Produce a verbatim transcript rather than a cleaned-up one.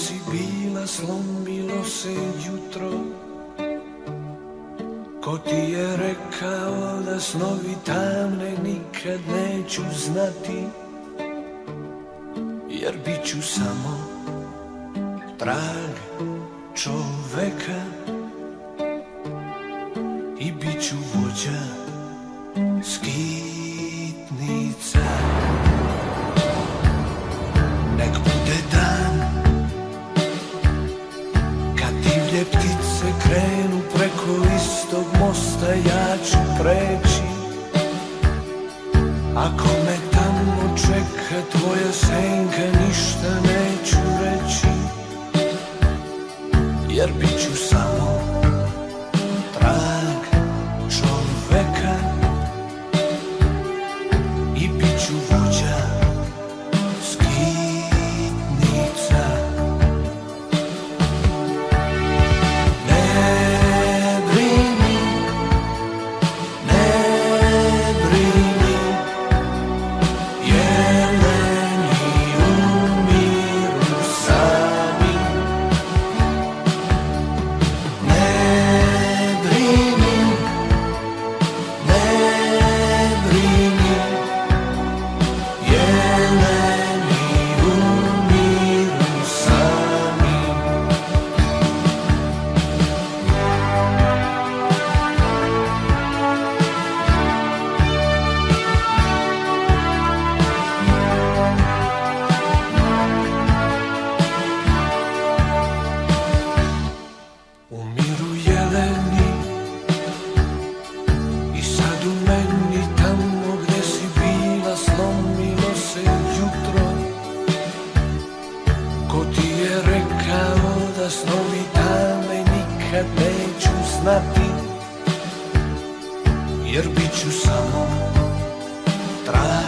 si bila, slomilo se jutro. Ko ti je rekao da snovi tamne nikad neću znati, jer bit ću samo trag čoveka i bit ću vođa skitnica. Nek bude dan kad divlje ptice krenu preko istog mosta, ja ću preći. Ako me tamo čeka tvoja senka, ništa neću reći, jer bit ću samo trag čoveka i bit ću vođa skitnica. Ne brini, ne brini, jeleni umiru sami. Ne brini, ne brini, jeleni umiru sami. Umiru jeleni i sad u meni, tamo gde si bila, slomilo se jutro. Ko ti je rekao da snovi tame nikad neću znati, jer bit ću samo trag